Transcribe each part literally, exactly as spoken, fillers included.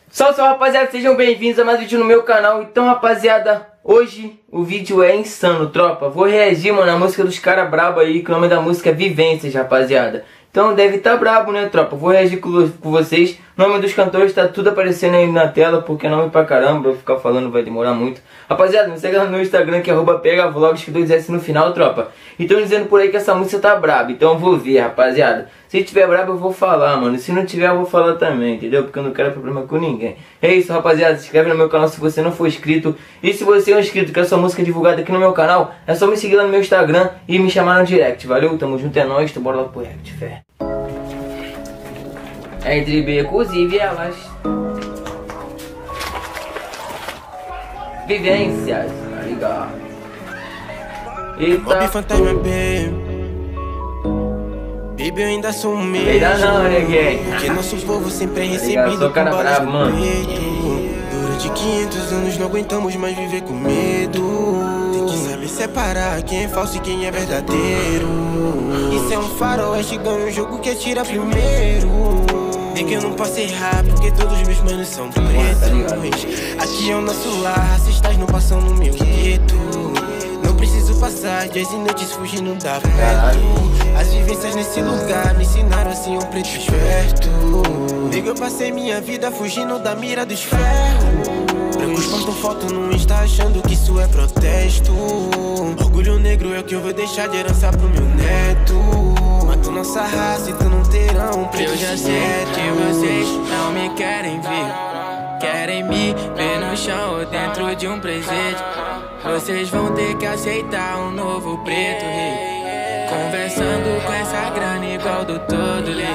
Salve, salve, rapaziada, sejam bem-vindos a mais um vídeo no meu canal. Então, rapaziada, hoje o vídeo é insano, tropa. Vou reagir, mano, à música dos caras brabo aí, que o nome da música é Vivências, rapaziada. Então deve estar tá brabo, né, tropa? Vou reagir com, com vocês. O nome dos cantores tá tudo aparecendo aí na tela, porque é nome pra caramba, eu ficar falando vai demorar muito. Rapaziada, me segue lá no meu Instagram, que é arroba pegavlogs, que dois S no final, tropa. E tão dizendo por aí que essa música tá braba, então eu vou ver, rapaziada. Se tiver brabo eu vou falar, mano. Se não tiver eu vou falar também, entendeu? Porque eu não quero problema com ninguém. É isso, rapaziada. Se inscreve no meu canal se você não for inscrito. E se você é um inscrito, quer sua música divulgada aqui no meu canal, é só me seguir lá no meu Instagram e me chamar no direct. Valeu? Tamo junto, é nóis. Então bora lá pro react, fé. Entre becos e vielas, vivências, tá ligado? Eita. Fantasma, baby. Baby, eu ainda sou um medo. Ainda não, ninguém. Porque nosso povo sempre é Tá recebido. sou cara bravo, mano. Durante quinhentos anos não aguentamos mais viver com medo. Tem que saber separar quem é falso e quem é verdadeiro. Isso é um faroeste, ganha um jogo que atira primeiro. É que eu não posso errar, porque todos meus manos são pretos. Aqui é o nosso lar, racistas não passam no meu gueto. Não preciso passar dias e noites fugindo da afeto. As vivências nesse lugar me ensinaram assim um preto esperto. Nega, eu passei minha vida fugindo da mira dos ferros. Brancos postam foto no Insta achando que isso é protesto. Orgulho negro é o que eu vou deixar de herança pro meu neto. Matou nossa raça e tu não terá um preto. Eu já sei que vocês não me querem ver. Querem me ver no chão ou dentro de um presente. Vocês vão ter que aceitar um novo preto rei. Conversando com essa grana igual do todo lei.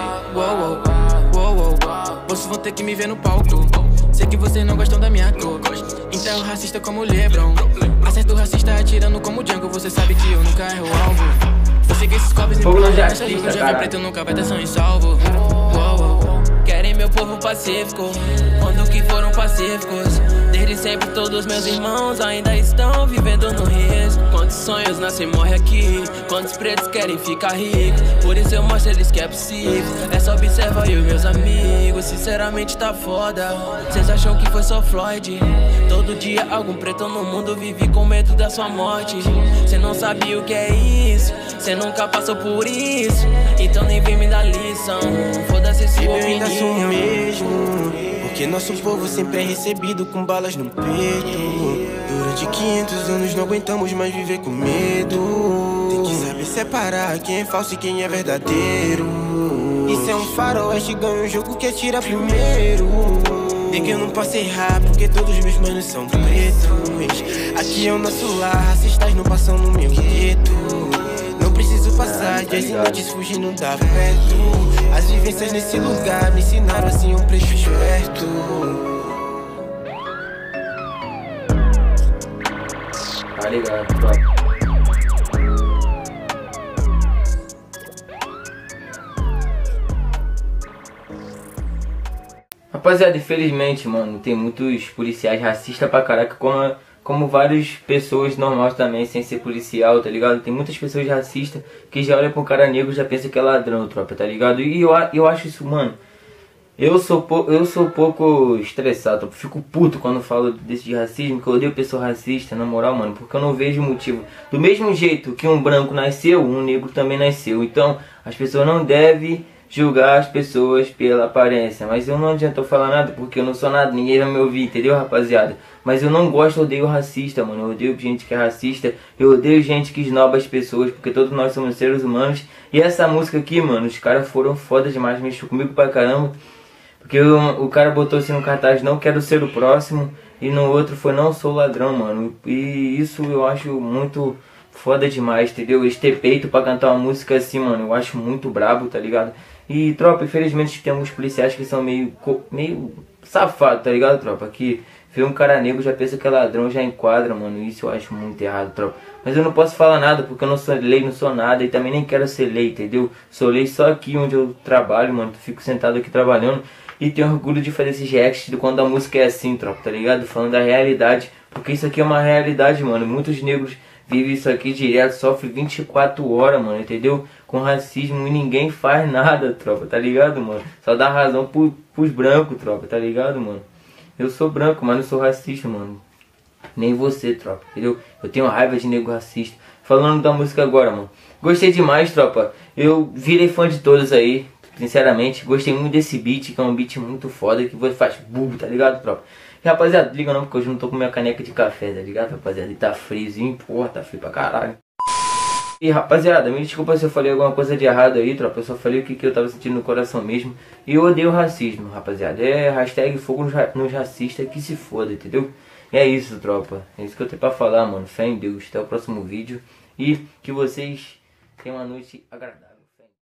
Uou, uou, uou, uou. Vocês vão ter que me ver no palco. Sei que vocês não gostam da minha cor. Então racista como Lebron. Acerto racista atirando como Django. Você sabe que eu nunca erro o alvo. Você que esses copos fogo no essa artista, luta jovem preto nunca vai ter sangue salvo. Uou, uou. Querem meu povo pacífico, quando que foram pacíficos. Desde sempre todos meus irmãos ainda estão vivendo no risco. Quantos sonhos nascem e morrem aqui, quantos pretos querem ficar ricos. Por isso eu mostro eles que é possível. É só observar eu e meus amigos. Sinceramente tá foda. Cês acham que foi só Floyd? Todo dia algum preto no mundo vive com medo da sua morte. Cê não sabe o que é isso, cê nunca passou por isso. Então nem vem me dar lição. Foda-se sua opinião. Eu ainda sou o mesmo, porque nosso povo sempre é recebido com balas no peito. Durante quinhentos anos não aguentamos mais viver com medo. Tem que saber separar quem é falso e quem é verdadeiro. Isso é um faroeste, ganha um jogo que atira primeiro. É que eu não posso errar, porque todos meus manos são pretos. Aqui é o nosso lar, racistas não passam no meu gueto. Não preciso passar dias e noites fugindo da afeto. As vivências nesse lugar me ensinaram assim um preto esperto. Tá ligado, tropa. Rapaziada, infelizmente, mano, tem muitos policiais racistas pra caraca, como, como várias pessoas normais também, sem ser policial, tá ligado? Tem muitas pessoas racistas que já olham pro cara negro e já pensam que é ladrão, tropa, tá ligado? E eu, eu acho isso, mano, eu sou, pou, eu sou pouco estressado, tropa. Fico puto quando falo desse de racismo, que eu odeio pessoa racista, na moral, mano, porque eu não vejo motivo. Do mesmo jeito que um branco nasceu, um negro também nasceu. Então, as pessoas não devem julgar as pessoas pela aparência. Mas eu não adianta eu falar nada, porque eu não sou nada, ninguém vai me ouvir, entendeu, rapaziada? Mas eu não gosto, eu odeio racista, mano. Eu odeio gente que é racista, eu odeio gente que esnoba as pessoas, porque todos nós somos seres humanos. E essa música aqui, mano, os caras foram foda demais, mexeu comigo pra caramba. Porque o, o cara botou assim no cartaz, não quero ser o próximo, e no outro foi não sou ladrão, mano. E isso eu acho muito foda demais, entendeu? Eles ter peito pra cantar uma música assim, mano, eu acho muito brabo, tá ligado? E, tropa, infelizmente tem alguns policiais que são meio, meio safados, tá ligado, tropa? Que vê um cara negro, já pensa que é ladrão, já enquadra, mano. Isso eu acho muito errado, tropa. Mas eu não posso falar nada, porque eu não sou lei, não sou nada. E também nem quero ser lei, entendeu? Sou lei só aqui onde eu trabalho, mano. Fico sentado aqui trabalhando. E tenho orgulho de fazer esses reacts de quando a música é assim, tropa, tá ligado? Falando da realidade. Porque isso aqui é uma realidade, mano. Muitos negros vive isso aqui direto, sofre vinte e quatro horas, mano, entendeu? Com racismo e ninguém faz nada, tropa, tá ligado, mano? Só dá razão pro, pros brancos, tropa, tá ligado, mano? Eu sou branco, mas não sou racista, mano. Nem você, tropa, entendeu? Eu tenho raiva de nego racista. Falando da música agora, mano. Gostei demais, tropa. Eu virei fã de todos aí, sinceramente. Gostei muito desse beat, que é um beat muito foda, que você faz burro, tá ligado, tropa? E, rapaziada, liga não, porque hoje eu não tô com minha caneca de café, tá ligado, rapaziada? E tá friozinho, porra, tá frio pra caralho. E, rapaziada, me desculpa se eu falei alguma coisa de errado aí, tropa. Eu só falei o que, que eu tava sentindo no coração mesmo. E eu odeio racismo, rapaziada. É hashtag fogo nos, ra nos racistas, que se foda, entendeu? E é isso, tropa. É isso que eu tenho pra falar, mano. Fé em Deus. Até o próximo vídeo. E que vocês tenham uma noite agradável.